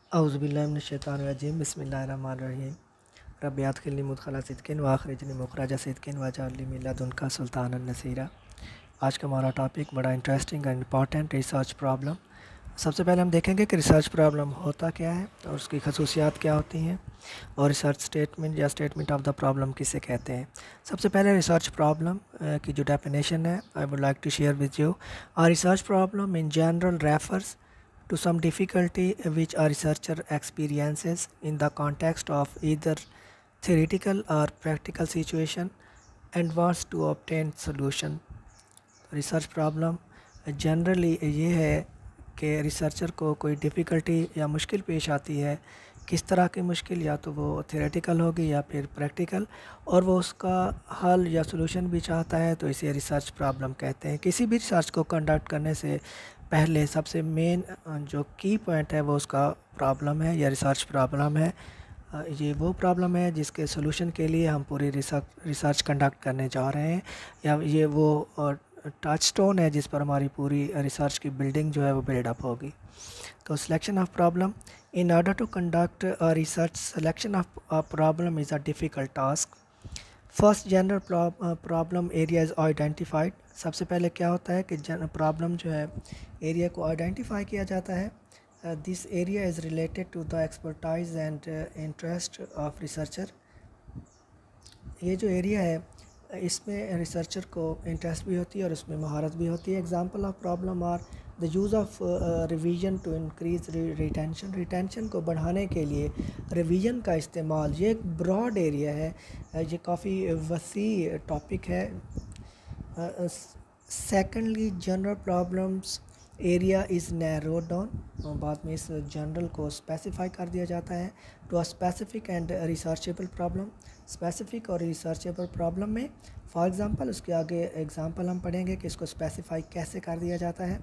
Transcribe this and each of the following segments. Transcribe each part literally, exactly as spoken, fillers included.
औज़ुबिल्लाहिमिनश्शैतानिर्रजीम बिस्मिल्लाहिर्रहमानिर्रहीम रब्बि अदखिलनी मुदखला सिद्क़िन व अखरिजनी मुखरज सिद्क़िन वजअलनी मिन लदुनका सुल्तानन नसीरा। आज का हमारा टॉपिक बड़ा interesting and important research problem. सबसे पहले हम देखेंगे कि रिसर्च प्रॉब्लम होता क्या है और उसकी खसूसियात क्या होती हैं और रिसर्च स्टेटमेंट या स्टेटमेंट ऑफ द प्रॉब्लम किसे कहते हैं। सबसे पहले रिसर्च प्रॉब्लम की जो डेफिनेशन है I would like to share with you. A research problem in general refers to some difficulty which a researcher experiences in the context of either theoretical or practical situation and wants to obtain solution। Research problem generally ये है कि researcher को कोई difficulty या मुश्किल पेश आती है। किस तरह की मुश्किल, या तो वो थियोरेटिकल होगी या फिर प्रैक्टिकल, और वो उसका हल या सलूशन भी चाहता है, तो इसे रिसर्च प्रॉब्लम कहते हैं। किसी भी रिसर्च को कंडक्ट करने से पहले सबसे मेन जो की पॉइंट है वो उसका प्रॉब्लम है या रिसर्च प्रॉब्लम है। ये वो प्रॉब्लम है जिसके सलूशन के लिए हम पूरी रिसर्च रिसर्च कंडक्ट करने जा रहे हैं, या ये वो टच स्टोन है जिस पर हमारी पूरी रिसर्च की बिल्डिंग जो है वो बिल्डअप होगी। तो selection of problem in order to conduct a research, selection of a problem is a difficult task. First general problem area is identified. सबसे पहले क्या होता है कि जन प्रॉब्लम जो है एरिया को आइडेंटिफाई किया जाता है। This area is related to the expertise and interest of researcher. ये जो एरिया है इसमें रिसर्चर को इंटरेस्ट भी होती है और उसमें महारत भी होती है। Example of problem are the use of revision to increase retention. Retention को बढ़ाने के लिए रिवीजन का इस्तेमाल, ये एक ब्रॉड एरिया है, ये काफ़ी वसी टॉपिक है। Secondly general problems area is narrow down. बाद में इस जनरल को स्पेसिफाई कर दिया जाता है to a specific and researchable problem. Specific और रिसर्चेबल प्रॉब्लम में फॉर एग्जांपल, उसके आगे एग्जांपल हम पढ़ेंगे कि इसको स्पेसिफाई कैसे कर दिया जाता है।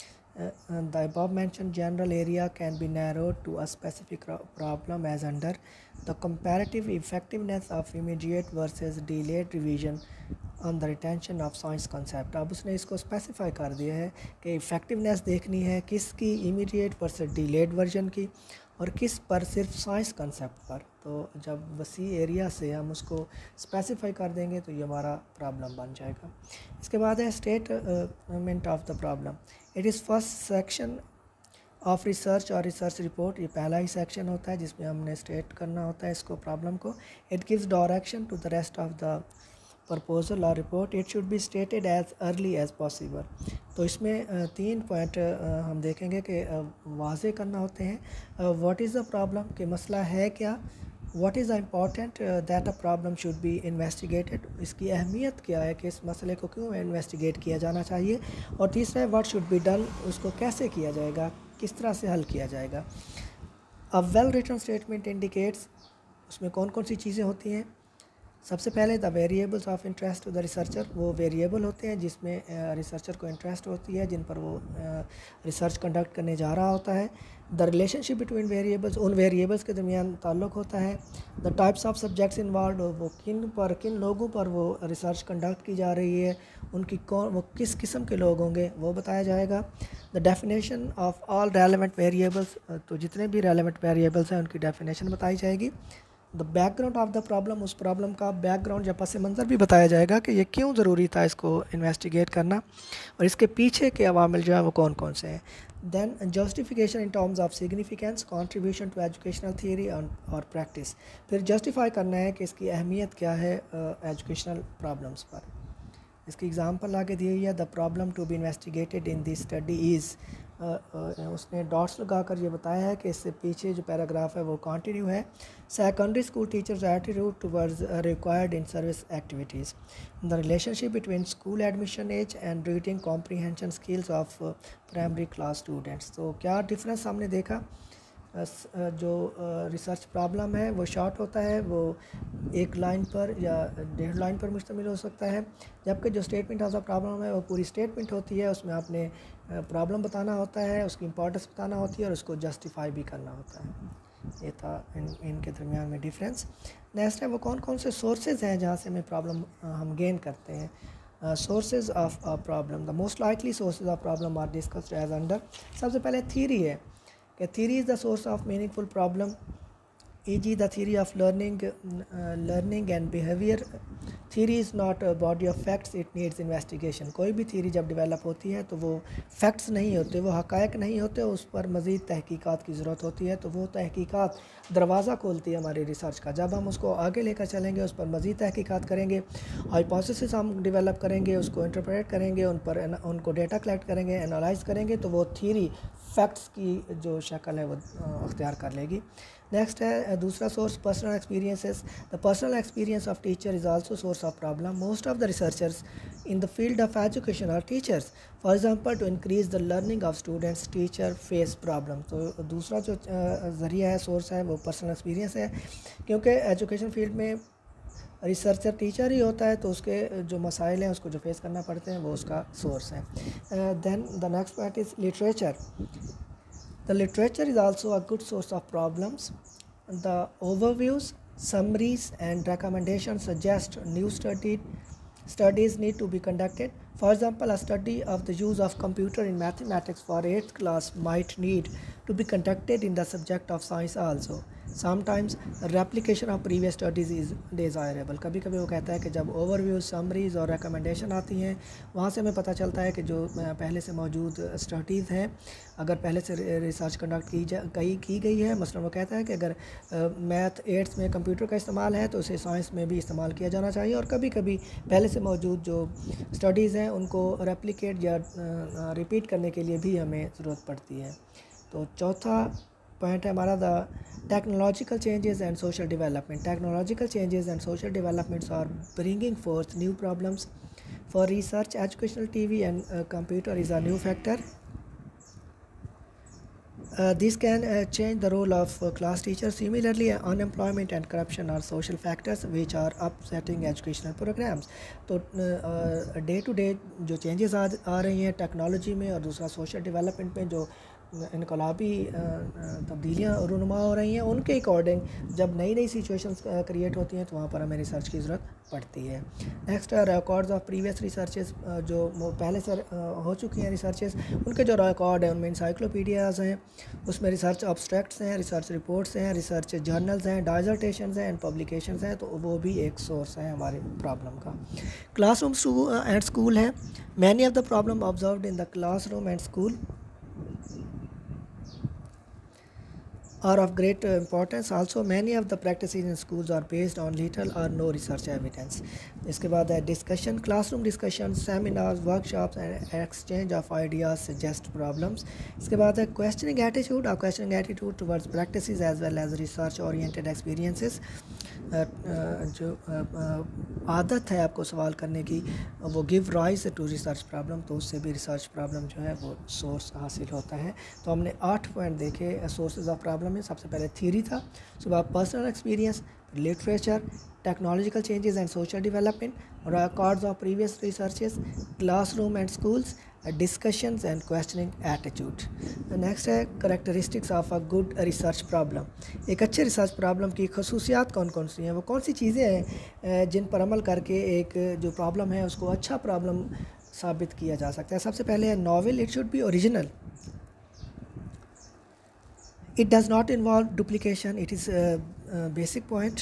The above mentioned general area can be narrowed to a specific problem as under the comparative effectiveness of immediate versus delayed revision on the retention of science concept. अब उसने इसको स्पेसिफाई कर दिया है कि इफ़ेक्टिवनेस देखनी है किसकी, इमीडिएट वर्सेस डिलेड वर्जन की, और किस पर, सिर्फ साइंस कंसेप्ट पर। तो जब वसी एरिया से हम उसको स्पेसिफाई कर देंगे तो ये हमारा प्रॉब्लम बन जाएगा। इसके बाद है statement of the problem. It is first section of research और रिसर्च रिपोर्ट। ये पहला ही सेक्शन होता है जिसमें हमने स्टेट करना होता है इसको, प्रॉब्लम को। It gives direction to the rest of the proposal और report. It should be stated as early as possible. तो इसमें तीन पॉइंट हम देखेंगे कि वाज़े करना होते हैं। व्हाट इज़ द प्रॉब्लम, कि मसला है क्या। What is the important that a problem should be investigated, इसकी अहमियत क्या है कि इस मसले को क्यों इन्वेस्टिगेट किया जाना चाहिए। और तीसरा है व्हाट शुड बी डन, उसको कैसे किया जाएगा, किस तरह से हल किया जाएगा। A well written statement indicates, उसमें कौन कौन सी चीज़ें होती हैं। सबसे पहले the variables of interest to the researcher, वो वेरिएबल होते हैं जिसमें रिसर्चर uh, को इंटरेस्ट होती है, जिन पर वो रिसर्च uh, कंडक्ट करने जा रहा होता है। द रिलेशनशिप बिटवीन वेरिएबल्स, उन वेरिएबल्स के दरमियान ताल्लुक़ होता है। The types of subjects involve, वो किन पर, किन लोगों पर वो रिसर्च कंडक्ट की जा रही है, उनकी कौन, वो किस किस्म के लोग होंगे वो बताया जाएगा। The definition of all relevant variables, तो जितने भी रेलेवेंट वेरिएबल्स हैं उनकी डेफिनेशन बताई जाएगी। The background of the problem, उस प्रॉब्लम का बैकग्राउंड या पस मंज़र भी बताया जाएगा कि ये क्यों ज़रूरी था इसको इन्वेस्टिगेट करना, और इसके पीछे के अवामिल जो है वो कौन कौन से हैं। Then justification in terms of significance, contribution to educational theory और प्रैक्टिस। फिर जस्टिफाई करना है कि इसकी अहमियत क्या है एजुकेशनल uh, प्रॉब्लम्स पर। इसकी एग्जांपल आगे दी हुई है। The problem to be investigated in this study is, उसने डॉट्स लगाकर ये बताया है कि इससे पीछे जो पैराग्राफ है वो कंटिन्यू है। Secondary school teachers attitude towards required in service activities. The relationship between school admission age and reading comprehension skills of primary class students. तो क्या डिफरेंस हमने देखा। जो रिसर्च प्रॉब्लम है वो शॉर्ट होता है, वो एक लाइन पर या डेढ़ लाइन पर मुश्तमिल हो सकता है, जबकि जो स्टेटमेंट ऑफ द प्रॉब्लम है वो पूरी स्टेटमेंट होती है। उसमें आपने प्रॉब्लम बताना होता है, उसकी इंपॉर्टेंस बताना होती है और उसको जस्टिफाई भी करना होता है। ये था इन इनके दरमियान में डिफरेंस। नेक्स्ट है वो कौन कौन से सोर्सेज हैं जहाँ से हमें प्रॉब्लम हम गेन करते हैं। Sources of problem, the most likely sources of problem are discussed as under. सबसे पहले थ्योरी है कि theory is the source of meaningful problem, for example the theory of learning uh, learning and behavior. Theory is not a body of facts, it needs investigation. कोई भी theory जब develop होती है तो वो facts नहीं होते, वो हक़ाइक़ नहीं होते, उस पर मज़ीद तहकीकात की ज़रूरत होती है। तो वो तहकीकात दरवाज़ा खोलती है हमारी रिसर्च का। जब हम उसको आगे लेकर चलेंगे, उस पर मज़ीद तहकीकात करेंगे, हाइपोथेसिस हम डेवलप करेंगे, उसको इंटरप्रेट करेंगे, उन पर उनको डेटा कलेक्ट करेंगे, एनालाइज़ करेंगे, तो वो थ्योरी फैक्ट्स की जो शक्ल है वो अख्तियार कर लेगी। नेक्स्ट है दूसरा source, personal experiences. The personal experience of teacher is also source of problem. Most of the researchers in the field of education are teachers. For example to increase the learning of students teacher face problem. तो दूसरा जो ज़रिया है, source है, वो personal experience है, क्योंकि education field में रिसर्चर टीचर ही होता है, तो उसके जो मसाइल हैं उसको जो फेस करना पड़ते हैं वो उसका सोर्स है। Then the next part is literature. The literature is also a good source of problems. The overviews, summaries and recommendations suggest new study, studies need to be conducted. For example, a study of the use of computer in mathematics for eighth class might need to be conducted in the subject of science also. Sometimes replication of previous studies is desirable. कभी कभी वो कहता है कि जब overview, summaries और recommendation आती हैं, वहाँ से हमें पता चलता है कि जो पहले से मौजूद स्टडीज़ हैं, अगर पहले से रिसर्च कंडक्ट की जा कई की गई है, मसलन वो कहता है कि अगर मैथ एट्स में कंप्यूटर का इस्तेमाल है तो उसे साइंस में भी इस्तेमाल किया जाना चाहिए। और कभी कभी पहले से मौजूद जो स्टडीज़ हैं उनको रेप्लिकेट या रिपीट करने के लिए भी हमें ज़रूरत पड़ती है। तो चौथा पॉइंट है हमारा the technological changes and social development. Technological changes and social developments are bringing forth new problems for research. Educational TV and computer is a new factor. Uh, this can uh, change the role of uh, class teachers. Similarly, uh, unemployment and corruption are social factors which are upsetting educational programs. तो day to day जो changes आ आ रही हैं technology में और दूसरा social development में जो इनकलाबी तब्दीलियाँ रूनुमा हो रही हैं, उनके अकॉर्डिंग जब नई नई सिचुएशंस क्रिएट होती हैं तो वहाँ पर हमें रिसर्च की ज़रूरत पड़ती है। नेक्स्ट है रिकॉर्ड्स ऑफ प्रीवियस रिसर्चेस। जो पहले से हो चुकी हैं रिसर्चेस, उनके जो रिकॉर्ड हैं उनमें इंसाइक्लोपीडियाज़ हैं, उसमें रिसर्च अब्स्ट्रैक्ट्स हैं, रिसर्च रिपोर्ट्स हैं, रिसर्च जर्नल्स हैं, डाइजर्टेशंस हैं एंड पब्लिकेशंस हैं, तो वो भी एक सोर्स है हमारे प्रॉब्लम का। क्लासरूम एंड स्कूल है। Many of the problem observed in the classroom and school are of great importance. Also, many of the practices in schools are based on little or no research evidence. इसके बाद है discussion, classroom discussion, seminars, workshops and exchange of ideas suggest problems. इसके बाद है questioning attitude, or questioning attitude towards practices as well as research oriented experiences. uh, uh, जो uh, uh, आदत है आपको सवाल करने की, वो give rise to research problem, तो उससे भी रिसर्च प्रॉब्लम जो है वो सोर्स हासिल होता है। तो हमने आठ पॉइंट देखे सोर्सेज ऑफ प्रॉब्लम में। सबसे पहले थ्योरी था, उसके बाद personal experience, literature, technological changes and social development, records of previous researches, classroom and schools, discussions and questioning attitude. Next है characteristics of a good research problem. एक अच्छे रिसर्च प्रॉब्लम की खसूसियात कौन कौन सी हैं, वो कौन सी चीज़ें हैं जिन पर अमल करके एक जो प्रॉब्लम है उसको अच्छा प्रॉब्लम साबित किया जा सकता है। सबसे पहले है novel, it should be original, it does not involve duplication, it is a, a basic point.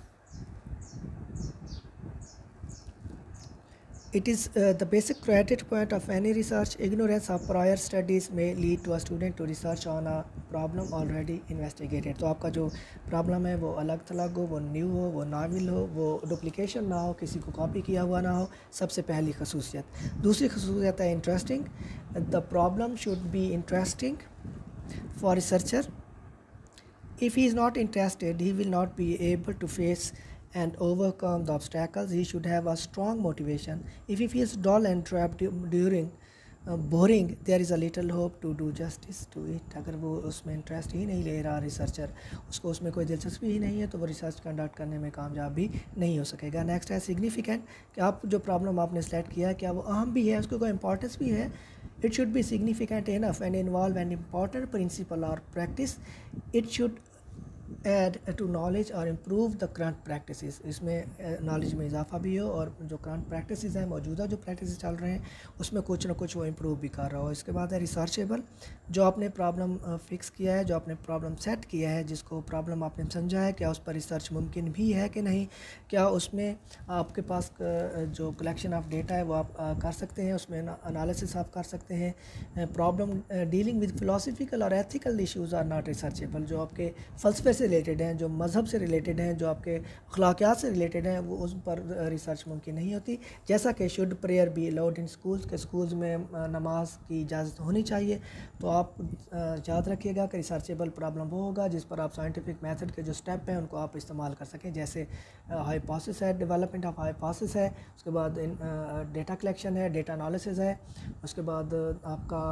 It is uh, the basic credit point of any research. Ignorance of prior studies may lead to a student to research on a problem already investigated. तो आपका जो problem है वो अलग थलग हो, वो new हो, वो नाविल हो, वो डुप्लिकेशन ना हो, किसी को कॉपी किया हुआ ना हो, सबसे पहली खसूसियत। दूसरी खसूसियत है interesting, the problem should be interesting for researcher. If he is not interested, he will not be able to face and overcome the obstacles. He should have a strong motivation. If he feels dull and trapped during uh, boring, there is a little hope to do justice to it. अगर वो उसमें interest ही नहीं ले रहा researcher, उसको उसमें कोई दिलचस्पी ही नहीं है, तो वो रिसर्च कंडक्ट करने में कामयाब भी नहीं हो सकेगा। नेक्स्ट है सिग्निफिकेंट, कि आप जो प्रॉब्लम आपने सेलेक्ट किया क्या वो अहम भी है, उसको कोई इंपॉर्टेंस भी है। It should be significant enough and involve an important principle or practice. It should add to knowledge और इम्प्रूव द करंट प्रैक्टिसेस, इसमें नॉलेज में इजाफा भी हो और जो करंट प्रैक्टिसेस हैं, मौजूदा जो प्रैक्टिसेस चल रहे हैं उसमें कुछ ना कुछ वो इम्प्रूव भी कर रहा हो। इसके बाद है रिसर्चेबल, जो आपने प्रॉब्लम फिक्स किया है, जो आपने प्रॉब्लम सेट किया है, जिसको प्रॉब्लम आपने समझा है, क्या उस पर रिसर्च मुमकिन भी है कि नहीं, क्या उसमें आपके पास जो कलेक्शन ऑफ डेटा है वो आप कर सकते हैं, उसमें एनालिसिस आप कर सकते हैं। प्रॉब्लम डीलिंग विद फिलोसफिकल और ethical issues are not researchable, जो आपके फ़लसफ़े से रिलेटेड हैं, जो मज़हब से रिलेटेड हैं, जो आपके अखलाकियात से रिलेटेड हैं, वो उस पर रिसर्च मुमकिन नहीं होती। जैसा कि should prayer be allowed in schools, के स्कूल्स में नमाज की इजाज़त होनी चाहिए। तो आप याद रखिएगा कि रिसर्चेबल प्रॉब्लम वो होगा जिस पर आप साइंटिफिक मेथड के जो स्टेप हैं उनको आप इस्तेमाल कर सकें, जैसे हाइपोथेसिस है, डेवलपमेंट ऑफ हाइपोथेसिस है, उसके बाद डेटा कलेक्शन है, डेटा एनालिसिस है, उसके बाद आपका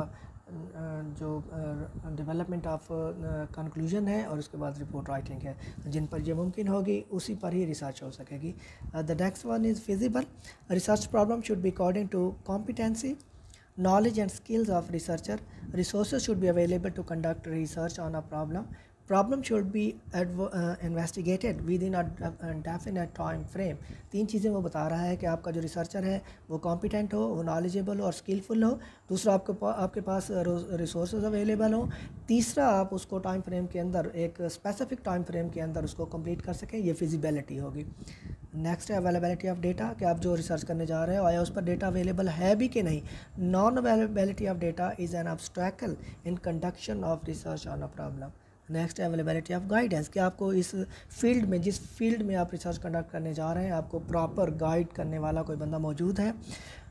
जो डेवलपमेंट ऑफ कंक्लूजन है, और उसके बाद रिपोर्ट राइटिंग है। जिन पर ये मुमकिन होगी उसी पर ही रिसर्च हो सकेगी। The next one is feasible, research problem should be according to competency, knowledge and skills of researcher. Resources should be available to conduct research on a problem. Problem should be adv- uh, investigated within a definite time frame. तीन चीज़ें वो बता रहा है कि आपका जो researcher है वो कॉम्पिटेंट हो, वो नॉलेजेबल हो और स्किलफुल हो। दूसरा, आपके पा, आपके पास रिसोर्सेज अवेलेबल हो। तीसरा, आप उसको टाइम फ्रेम के अंदर, एक स्पेसिफिक टाइम फ्रेम के अंदर उसको कंप्लीट कर सकें। ये फिजिबिलिटी होगी। नेक्स्ट है अवेलेबिलिटी ऑफ डेटा, कि आप जो रिसर्च करने जा रहे हो आया उस पर डेटा अवेलेबल है भी कि नहीं। Non availability of data is an obstacle in conduction of research on a problem. Next है अवेलेबिलिटी ऑफ गाइडेंस, कि आपको इस फील्ड में, जिस फील्ड में आप रिसर्च कंडक्ट करने जा रहे हैं, आपको प्रॉपर गाइड करने वाला कोई बंदा मौजूद है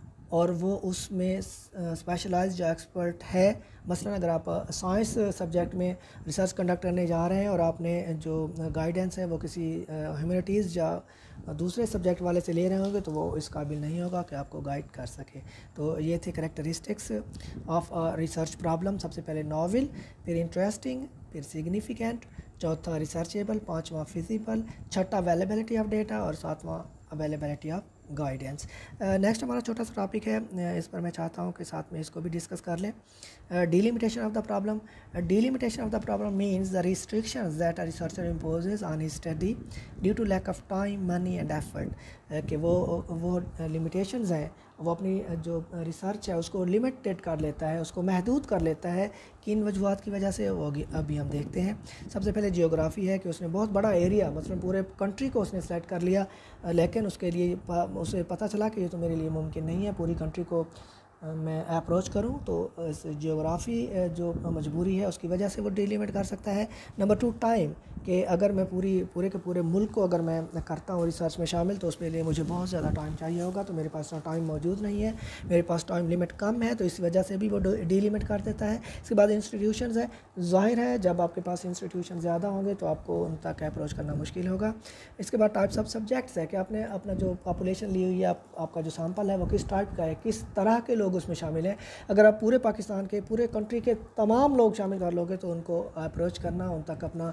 और वो उसमें स्पेशलाइज्ड एक्सपर्ट है। मसलन अगर आप साइंस सब्जेक्ट में रिसर्च कंडक्ट करने जा रहे हैं और आपने जो गाइडेंस है वो किसी ह्यूमैनिटीज़ या दूसरे सब्जेक्ट वाले से ले रहे होंगे तो वो इस काबिल नहीं होगा कि आपको गाइड कर सके। तो ये थे करेक्टरिस्टिक्स ऑफ रिसर्च प्रॉब्लम। सबसे पहले नॉवेल, फिर इंटरेस्टिंग, फिर सिग्निफिकेंट, चौथा रिसर्चेबल, पाँचवा फिजिबल, छठा अवेलेबिलिटी ऑफ डेटा और सातवां अवेलेबिलिटी ऑफ गाइडेंस। नेक्स्ट हमारा छोटा सा टॉपिक है, uh, इस पर मैं चाहता हूँ कि साथ में इसको भी डिस्कस कर लें। Delimitation of the problem, delimitation of the problem means the restrictions that a researcher imposes on his study due to lack of time, money and effort. कि वो वो लिमिटेशंस हैं, वो अपनी जो रिसर्च है उसको लिमिटेड कर लेता है, उसको महदूद कर लेता है। किन वजूहत की वजह से वो अभी हम देखते हैं। सबसे पहले जियोग्राफी है, कि उसने बहुत बड़ा एरिया, मतलब पूरे कंट्री को उसने सेलेक्ट कर लिया, लेकिन उसके लिए उसे पता चला कि ये तो मेरे लिए मुमकिन नहीं है पूरी कंट्री को मैं अप्रोच करूं। तो इस जियोग्राफी जो मजबूरी है उसकी वजह से वो डिलिमिट कर सकता है। नंबर टू, टाइम, कि अगर मैं पूरी पूरे के पूरे मुल्क को अगर मैं करता हूँ रिसर्च में शामिल तो उसके लिए मुझे बहुत ज़्यादा टाइम चाहिए होगा, तो मेरे पास टाइम मौजूद नहीं है, मेरे पास टाइम लिमिट कम है, तो इस वजह से भी वो डिलिमिट कर देता है। इसके बाद इंस्टीट्यूशंस है, ज़ाहिर है जब आपके पास इंस्टीट्यूशन ज़्यादा होंगे तो आपको उन तक अप्रोच करना मुश्किल होगा। इसके बाद टाइप्स ऑफ सब्जेक्ट्स है, कि आपने अपना जो पॉपुलेशन ली हुई है, आप, आपका जो सैम्पल है वो किस टाइप का है, किस तरह के लोग उसमें शामिल हैं। अगर आप पूरे पाकिस्तान के, पूरे कंट्री के तमाम लोग शामिल कर लोगे तो उनको अप्रोच करना, उन तक अपना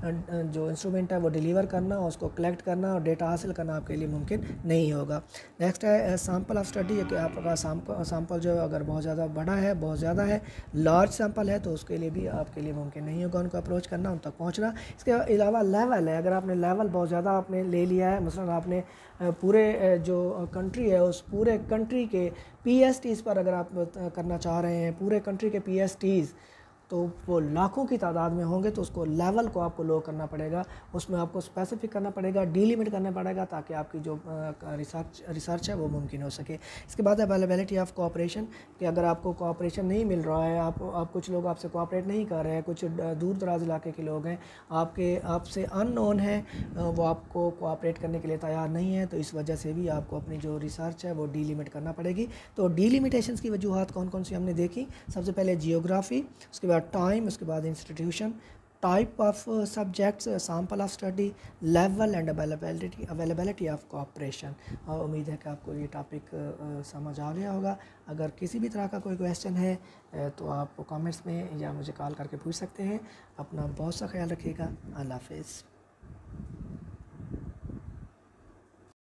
जो इंस्ट्रूमेंट है वो डिलीवर करना, उसको कलेक्ट करना और डेटा हासिल करना आपके लिए मुमकिन नहीं होगा। नेक्स्ट है सैम्पल ऑफ स्टडी, कि आपका सैम्पल जो है अगर बहुत ज़्यादा बड़ा है, बहुत ज़्यादा है, लार्ज सैम्पल है, तो उसके लिए भी आपके लिए मुमकिन नहीं होगा उनको अप्रोच करना, उन तक पहुँचना। इसके अलावा लेवल है, अगर आपने लेवल बहुत ज़्यादा आपने ले लिया है, मसलन आपने पूरे जो कंट्री है उस पूरे कंट्री के पीएचडीज़ पर अगर आप करना चाह रहे हैं, पूरे कंट्री के पीएचडीज़ तो वो लाखों की तादाद में होंगे, तो उसको लेवल को आपको लो करना पड़ेगा, उसमें आपको स्पेसिफिक करना पड़ेगा, डिलिमिट करना पड़ेगा, ताकि आपकी जो रिसर्च रिसर्च है वो मुमकिन हो सके। इसके बाद अवेलेबिलिटी ऑफ कोऑपरेशन, कि अगर आपको कोऑपरेशन नहीं मिल रहा है, आप, आप कुछ लोग आपसे कोऑपरेट नहीं कर रहे हैं, कुछ दूर दराज इलाके के लोग हैं आपके आपसे अननोन हैं, वो आपको कोऑपरेट करने के लिए तैयार नहीं है, तो इस वजह से भी आपको अपनी जो रिसर्च है वो डिलिमिट करना पड़ेगी। तो डिलिमिटेशंस की वजूहत कौन कौन सी हमने देखी। सबसे पहले जियोग्राफी, उसके बाद टाइम, उसके बाद institution, type of subjects, sample of study, level and availability availability of cooperation. और उम्मीद है कि आपको ये टॉपिक समझ आ गया होगा। अगर किसी भी तरह का कोई क्वेश्चन है तो आप कमेंट्स में या मुझे कॉल करके पूछ सकते हैं। अपना बहुत सा ख्याल रखिएगा। अल्लाह हाफ़िज़।